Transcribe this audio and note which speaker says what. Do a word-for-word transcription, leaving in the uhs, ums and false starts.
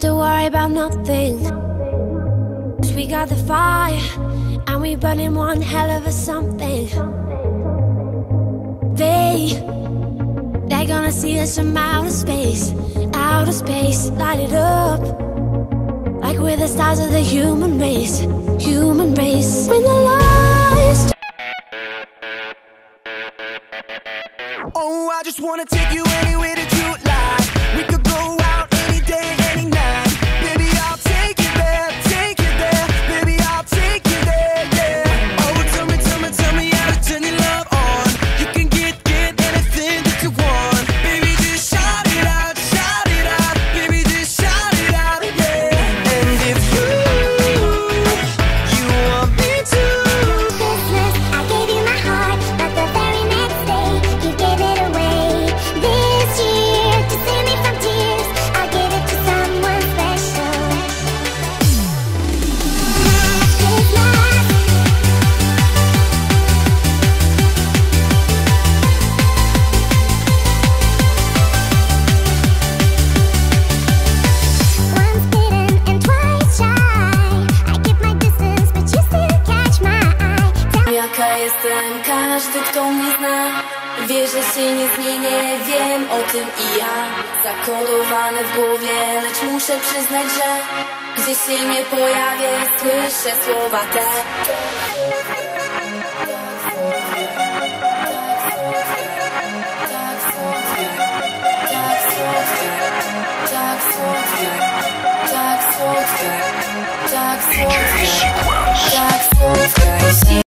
Speaker 1: to worry about nothing, 'cause we got the fire and we burning one hell of a something. They, they're gonna see us from outer space, outer space, light it up like we're the stars of the human race, human race. When the lights,
Speaker 2: oh, I just wanna take you anywhere that you like. We could go out any day, any night. Baby, I'll take you there, take you there. Baby, I'll take you there, yeah. Oh, tell me, tell me, tell me how to turn your love on. You can get, get anything that you want. Baby, just shout it out, shout it out. Baby, just shout it out, yeah. And if you, you want me to.
Speaker 3: Christmas, I gave you my heart, but the very next day you gave it away. This year, to save me from tears, I'll give it to someone special. Christmas. Once bitten and twice shy. I keep my distance, but you still catch my eye. Tell
Speaker 1: jaka jestem, każdy kto mnie zna wie, że się nie zmienię, wiem o tym i ja. Zakodowane w głowie, lecz muszę przyznać, że gdzie się nie pojawię, słyszę słowa te. Tak słodkie, tak słodkie, tak słodkie, tak słodkie, tak słodkie, tak słodkie, tak słodkie.